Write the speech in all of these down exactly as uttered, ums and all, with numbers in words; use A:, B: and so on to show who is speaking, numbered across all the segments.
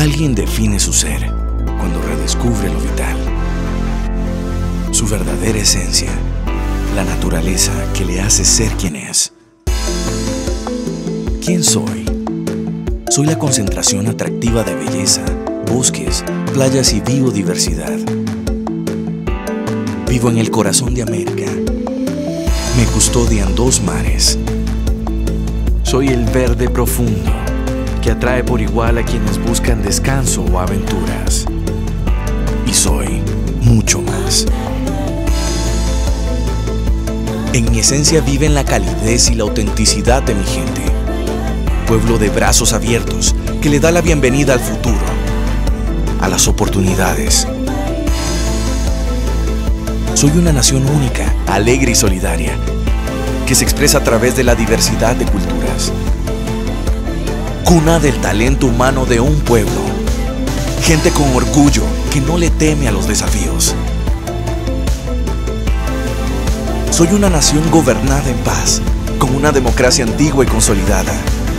A: Alguien define su ser cuando redescubre lo vital, su verdadera esencia, la naturaleza que le hace ser quien es. ¿Quién soy? Soy la concentración atractiva de belleza, bosques, playas y biodiversidad. Vivo en el corazón de América. Me custodian dos mares. Soy el verde profundo que atrae por igual a quienes buscan descanso o aventuras. Y soy mucho más. En mi esencia viven la calidez y la autenticidad de mi gente. Pueblo de brazos abiertos que le da la bienvenida al futuro, a las oportunidades. Soy una nación única, alegre y solidaria, que se expresa a través de la diversidad de culturas. Cuna del talento humano de un pueblo. Gente con orgullo que no le teme a los desafíos. Soy una nación gobernada en paz, con una democracia antigua y consolidada.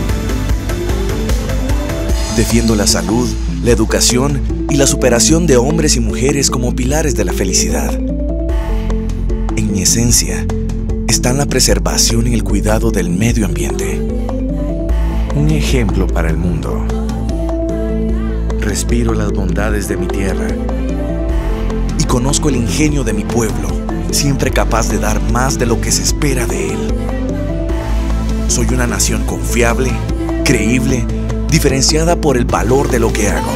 A: Defiendo la salud, la educación y la superación de hombres y mujeres como pilares de la felicidad. En mi esencia están la preservación y el cuidado del medio ambiente. Un ejemplo para el mundo. Respiro las bondades de mi tierra y conozco el ingenio de mi pueblo, siempre capaz de dar más de lo que se espera de él. Soy una nación confiable, creíble, diferenciada por el valor de lo que hago.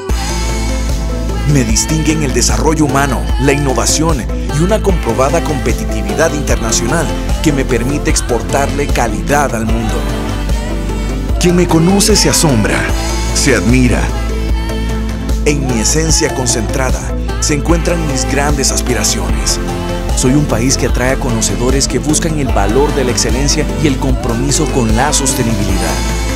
A: Me distinguen el desarrollo humano, la innovación y una comprobada competitividad internacional que me permite exportarle calidad al mundo. Quien me conoce se asombra, se admira. En mi esencia concentrada se encuentran mis grandes aspiraciones. Soy un país que atrae a conocedores que buscan el valor de la excelencia y el compromiso con la sostenibilidad.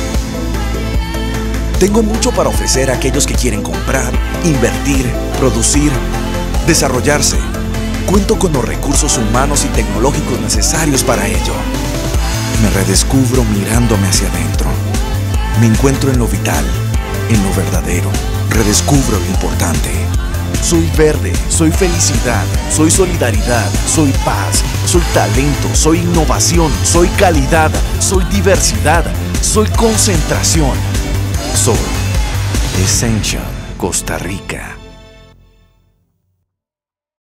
A: Tengo mucho para ofrecer a aquellos que quieren comprar, invertir, producir, desarrollarse. Cuento con los recursos humanos y tecnológicos necesarios para ello. Me redescubro mirándome hacia adentro. Me encuentro en lo vital, en lo verdadero. Redescubro lo importante. Soy verde, soy felicidad, soy solidaridad, soy paz, soy talento, soy innovación, soy calidad, soy diversidad, soy concentración. Soy Essential Costa Rica.